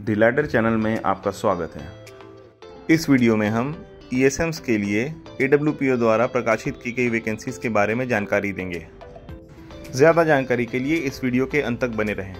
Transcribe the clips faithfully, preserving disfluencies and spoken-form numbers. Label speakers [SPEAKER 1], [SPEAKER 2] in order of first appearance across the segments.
[SPEAKER 1] The ladder channel में आपका स्वागत है। इस वीडियो में हम ई एस एम्स के लिए ए डब्ल्यू पी ओ द्वारा प्रकाशित की गई वैकेंसीज के बारे में जानकारी देंगे। ज़्यादा जानकारी के लिए इस वीडियो के अंत तक बने रहें।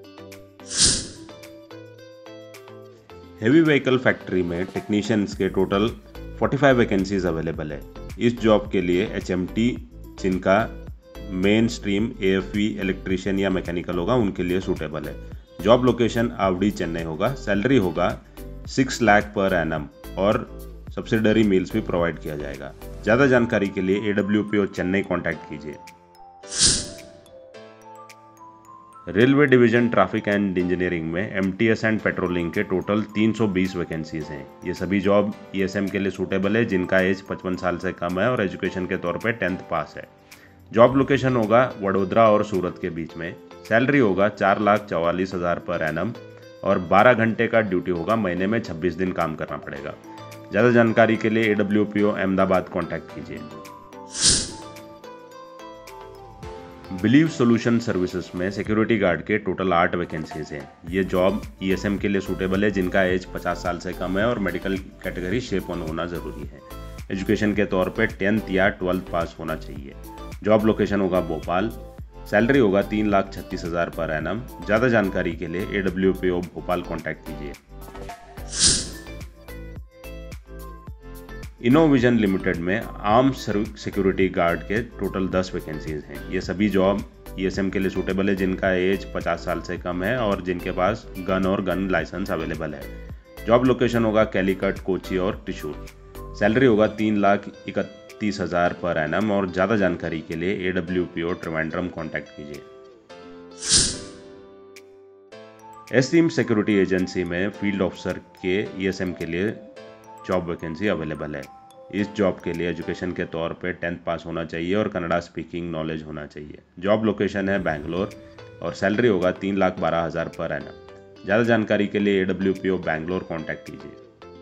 [SPEAKER 2] हेवी व्हीकल फैक्ट्री में टेक्नीशियंस के टोटल पैंतालीस वैकेंसीज अवेलेबल है। इस जॉब के लिए एच एम टी जिनका main stream A F V electrician या मैकेनिकल होगा उनके लिए सूटेबल है। जॉब लोकेशन आवड़ी चेन्नई होगा। सैलरी होगा सिक्स लाख पर एनम और सब्सिडरी मील्स भी प्रोवाइड किया जाएगा। ज़्यादा जानकारी के लिए A W P O Chennai contact कीजिए। Railway division traffic and engineering में M T S and patrolling के टोटल तीन सौ बीस वैकेंसीज हैं। ये सभी जॉब ई एस एम के लिए सूटेबल है जिनका एज पचपन साल से कम है और एजुकेशन के तौर पे टेंथ पास है। जॉब लोकेशन होगा वडोदरा और सूरत के बीच में। सैलरी होगा चार लाख चौवालीस हज़ार पर एनम और बारह घंटे का ड्यूटी होगा। महीने में छब्बीस दिन काम करना पड़ेगा। ज़्यादा जानकारी के लिए A W P O Ahmedabad contact कीजिए। बिलीव सोल्यूशन सर्विसेज में सिक्योरिटी गार्ड के टोटल आठ वैकेंसीज हैं। ये जॉब ई एस एम के लिए सूटेबल है जिनका एज पचास साल से कम है और मेडिकल कैटेगरी शेप ऑन होना ज़रूरी है। एजुकेशन के तौर पे टेंथ या ट्वेल्थ पास होना चाहिए। जॉब लोकेशन होगा भोपाल। सैलरी होगा तीन लाख छत्तीस हज़ार पर एनम। ज़्यादा जानकारी के लिए A W P O Bhopal contact कीजिए। इनोविजन लिमिटेड में आर्म सिक्योरिटी गार्ड के टोटल दस वैकेंसीज हैं। ये सभी जॉब ई एस एम के लिए सूटेबल है जिनका एज पचास साल से कम है और जिनके पास गन और गन लाइसेंस अवेलेबल है। जॉब लोकेशन होगा कैलीकट, कोची और त्रिशूर। सैलरी होगा तीन लाख इकतीस हज़ार पर एनम और ज़्यादा जानकारी के लिए A W P O Trivandrum contact कीजिए। एसटीम सिक्योरिटी एजेंसी में फील्ड ऑफिसर के ई एस एम के लिए जॉब वैकेंसी अवेलेबल है। इस जॉब के लिए एजुकेशन के तौर पे टेंथ पास होना चाहिए और कन्नड़ा स्पीकिंग नॉलेज होना चाहिए। जॉब लोकेशन है बैंगलोर और सैलरी होगा तीन लाख बारह हज़ार पर एनम। ज़्यादा जानकारी के लिए A W P O Bangalore contact कीजिए।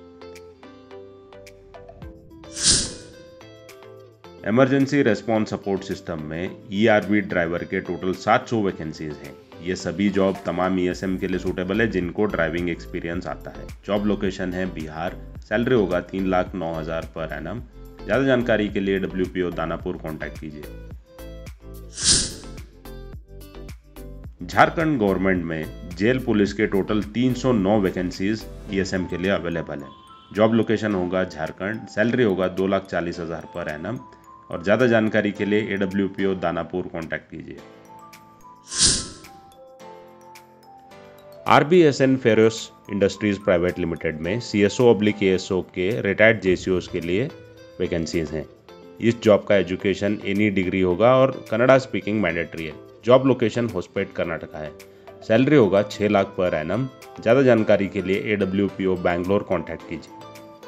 [SPEAKER 2] इमरजेंसी रेस्पॉन्स सपोर्ट सिस्टम में ई आर वी ड्राइवर के टोटल सात सौ वैकेंसीज हैं। ये सभी जॉब तमाम ई एस एम के लिए सूटेबल है जिनको ड्राइविंग एक्सपीरियंस आता है। जॉब लोकेशन है बिहार। सैलरी होगा तीन लाख नौ हज़ार पर एनम। ज़्यादा जानकारी के लिए W P O Danapur contact कीजिए। झारखंड गवर्नमेंट में जेल पुलिस के टोटल तीन सौ नौ वैकेंसीज ई एस एम के लिए अवेलेबल है। जॉब लोकेशन होगा झारखंड। सैलरी होगा दो लाख चालीस हज़ार पर एनम और ज़्यादा जानकारी के लिए A W P O Danapur contact कीजिए। R B S N ferrous industries private limited में C S O oblique A S O के रिटायर्ड जे सी ओज़ के लिए वैकेंसीज हैं। इस जॉब का एजुकेशन एनी डिग्री होगा और कन्नड़ा स्पीकिंग मैंडेटरी है। जॉब लोकेशन होस्पेट कर्नाटका है। सैलरी होगा छः लाख पर एनम। ज़्यादा जानकारी के लिए A W P O Bangalore contact कीजिए।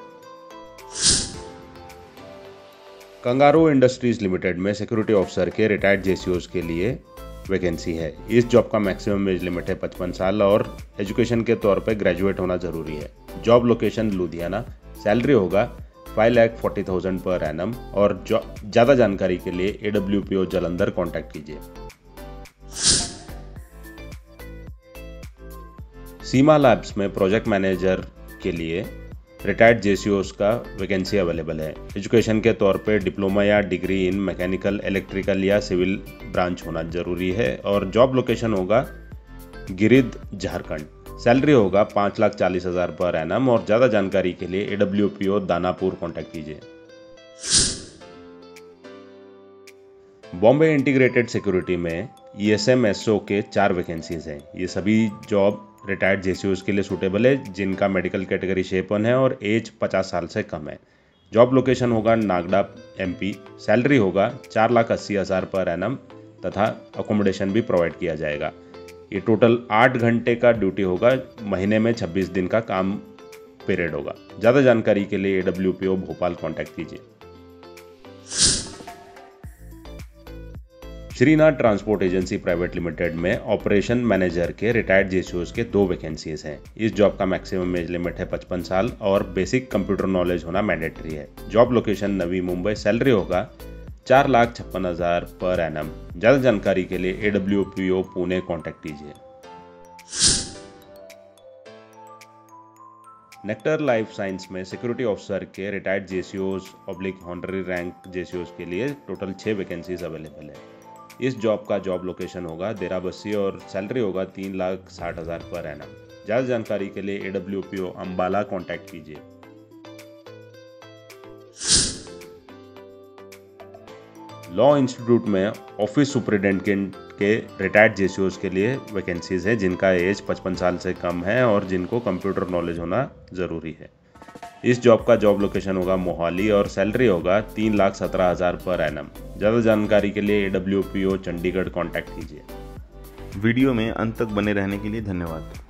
[SPEAKER 2] कंगारू इंडस्ट्रीज लिमिटेड में सिक्योरिटी ऑफिसर के रिटायर्ड जे सी ओज़ के लिए वैकेंसी है। इस जॉब का मैक्सिमम एज लिमिट है पचपन साल और एजुकेशन के तौर पे ग्रेजुएट होना ज़रूरी है। Job location Ludhiana. सैलरी होगा five lakh forty thousand per annum और ज़्यादा जानकारी के लिए A W P O Jalandhar contact कीजिए। सीमा लैब्स में प्रोजेक्ट मैनेजर के लिए रिटायर्ड जे सी ओज़ का वैकेंसी अवेलेबल है। एजुकेशन के तौर पे डिप्लोमा या डिग्री इन मैकेनिकल, इलेक्ट्रिकल या सिविल ब्रांच होना जरूरी है और जॉब लोकेशन होगा गिरिध, झारखंड। सैलरी होगा पाँच लाख चालीस हज़ार पर एनम और ज़्यादा जानकारी के लिए A W P O Danapur contact कीजिए। बॉम्बे इंटीग्रेटेड सिक्योरिटी में E S M S O के चार वैकेंसीज हैं। ये सभी job retired J C Os के लिए सूटेबल है जिनका मेडिकल कैटेगरी शेप वन है और एज पचास साल से कम है। जॉब लोकेशन होगा नागड़ा, एम पी। सैलरी होगा चार लाख अस्सी हज़ार पर एनम तथा अकोमोडेशन भी प्रोवाइड किया जाएगा। ये टोटल आठ घंटे का ड्यूटी होगा। महीने में छब्बीस दिन का काम पीरियड होगा। ज़्यादा जानकारी के लिए A W P O Bhopal contact कीजिए। Shrinath transport agency private limited में ऑपरेशन मैनेजर के रिटायर्ड जे सी ओज़ के दो वैकेंसीज हैं। इस जॉब का मैक्सिमम एज लिमिट है पचपन साल और बेसिक कंप्यूटर नॉलेज होना मैंडेटरी है। Job location Navi Mumbai. Salary होगा चार लाख छप्पन हज़ार पर एनम। ज़्यादा जानकारी के लिए A W P O Pune contact कीजिए। नेक्टर लाइफ साइंस में सिक्योरिटी ऑफिसर के रिटायर्ड जेसीओज ऑब्लिक हॉनररी रैंक जेसीओज के लिए टोटल छः वैकेंसीज अवेलेबल है। इस जॉब का जॉब लोकेशन होगा देरा बस्सी और सैलरी होगा तीन लाख साठ हज़ार पर एनम। ज़्यादा जानकारी के लिए A W P O Ambala contact कीजिए। लॉ इंस्टीट्यूट में ऑफिस सुपरिटेंडेंट के रिटायर्ड जेसीओज के लिए वैकेंसीज है जिनका एज पचपन साल से कम है और जिनको कंप्यूटर नॉलेज होना ज़रूरी है। इस जॉब का जॉब लोकेशन होगा मोहाली और सैलरी होगा तीन लाख सत्रह हज़ार पर एनम। ज़्यादा जानकारी के लिए A W P O Chandigarh contact कीजिए।
[SPEAKER 1] वीडियो में अंत तक बने रहने के लिए धन्यवाद।